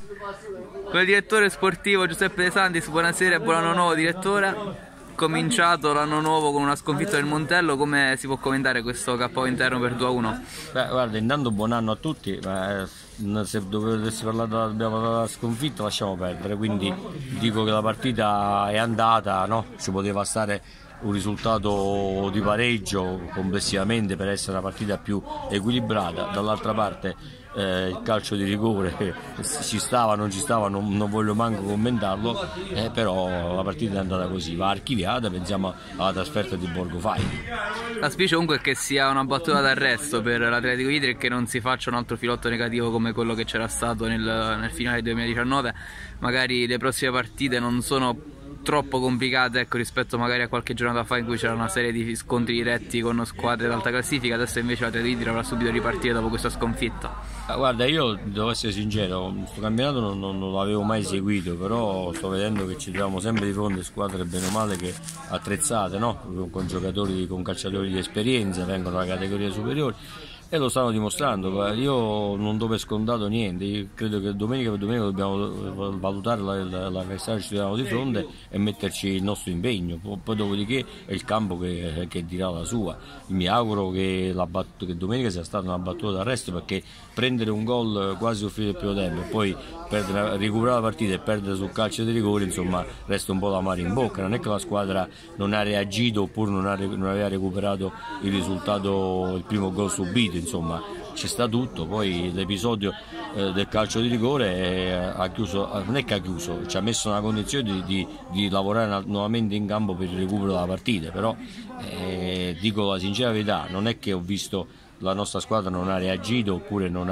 Con il direttore sportivo Giuseppe De Santis, buonasera e buon anno nuovo direttore. Cominciato l'anno nuovo con una sconfitta del Montello, come si può commentare questo KO interno per 2-1? Beh, guarda, intanto buon anno a tutti, ma se dovessi parlare della sconfitta lasciamo perdere, quindi dico che la partita è andata, no? Ci poteva stare un risultato di pareggio complessivamente per essere una partita più equilibrata. Dall'altra parte il calcio di rigore ci stava, non ci stava, non voglio manco commentarlo, però la partita è andata così, va archiviata. Pensiamo alla trasferta di Borgo Fight. L'auspicio comunque è che sia una battuta d'arresto per l'Atletico Idri e che non si faccia un altro filotto negativo come quello che c'era stato nel finale 2019. Magari le prossime partite non sono troppo complicate, ecco, rispetto magari a qualche giornata fa in cui c'era una serie di scontri diretti con squadre d'alta classifica. Adesso invece l'Atletico Idri avrà subito ripartire dopo questa sconfitta. Guarda, io devo essere sincero, questo campionato non l'avevo mai seguito, però sto vedendo che ci troviamo sempre di fronte a squadre bene o male che attrezzate, no? Con giocatori, con calciatori di esperienza, vengono da categorie superiori e lo stanno dimostrando. Io non do per scontato niente. Io credo che domenica per domenica dobbiamo valutare l'avversario che ci troviamo di fronte e metterci il nostro impegno, poi dopodiché è il campo che dirà la sua. Mi auguro che domenica sia stata una battuta d'arresto, perché prendere un gol quasi sul fine del primo tempo e poi recuperare la partita e perdere sul calcio di rigore, insomma, resta un po' l'amaro in bocca. Non è che la squadra non ha reagito oppure non aveva recuperato il risultato, il primo gol subito, insomma c'è sta tutto. Poi l'episodio del calcio di rigore ha chiuso, non è che ha chiuso, ci ha messo nella condizione di lavorare nuovamente in campo per il recupero della partita, però dico la sincera verità, non è che ho visto la nostra squadra non ha reagito oppure non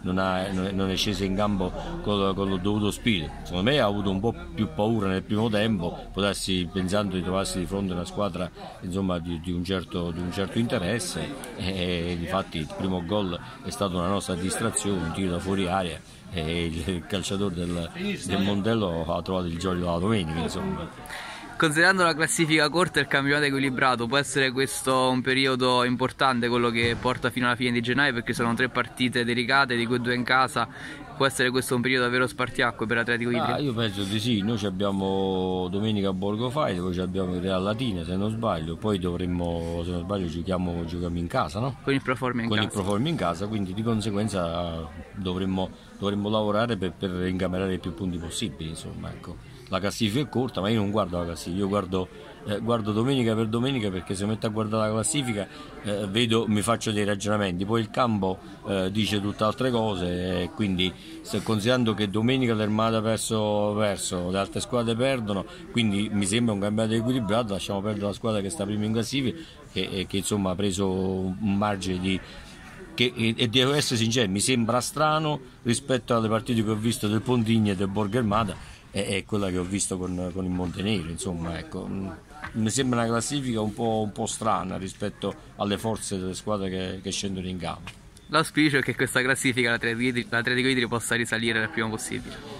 è scesa in campo con il dovuto spirito. Secondo me ha avuto un po' più paura nel primo tempo, pensando di trovarsi di fronte a una squadra, insomma, di un certo interesse, e infatti il primo gol è stata una nostra distrazione, un tiro da fuori area, e il calciatore del Montello ha trovato il gioco della domenica, insomma. Considerando la classifica corta e il campionato equilibrato, può essere questo un periodo importante, quello che porta fino alla fine di gennaio, perché sono 3 partite delicate, di cui 2 in casa. Può essere questo un periodo davvero spartiacque per l'Atletico Idri? Io penso di sì. Noi abbiamo domenica a Borgo Fight, poi abbiamo il Real Latina, se non sbaglio, poi dovremmo, se non sbaglio, giochiamo in casa, no? Con il Proforma in casa, quindi di conseguenza dovremmo lavorare per incamerare i più punti possibili, insomma, ecco. La classifica è corta, ma io non guardo la classifica, io guardo domenica per domenica, perché se metto a guardare la classifica mi faccio dei ragionamenti, poi il campo dice tutt'altre cose, quindi considerando che domenica l'Armata ha perso, le altre squadre perdono, quindi mi sembra un campionato equilibrato. Lasciamo perdere la squadra che sta prima in classifica che insomma ha preso un margine e devo essere sincero, mi sembra strano rispetto alle partite che ho visto del Pontigna e del Borgo Armata, è quella che ho visto con il Montenegro, insomma, ecco. Mi sembra una classifica un po' strana rispetto alle forze delle squadre che scendono in campo. L'auspicio è che questa classifica l'Atletico Idri possa risalire il prima possibile.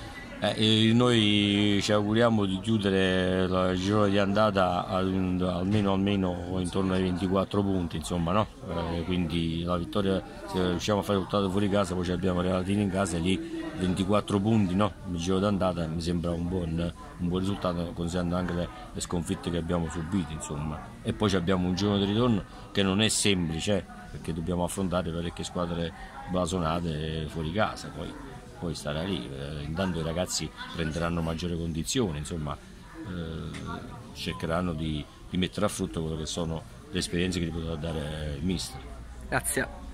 Noi ci auguriamo di chiudere il girone di andata almeno intorno ai 24 punti, insomma, no? Quindi la vittoria, se riusciamo a fare il risultato fuori casa, poi abbiamo Relatini in casa, e lì 24 punti, no? Il giro d'andata mi sembra un buon risultato, considerando anche le sconfitte che abbiamo subito, insomma. E poi abbiamo un girone di ritorno che non è semplice, perché dobbiamo affrontare parecchie squadre blasonate fuori casa, poi starà lì. Intanto i ragazzi prenderanno maggiore condizione, insomma, cercheranno di mettere a frutto quello che sono le esperienze che gli potrà dare il mister. Grazie.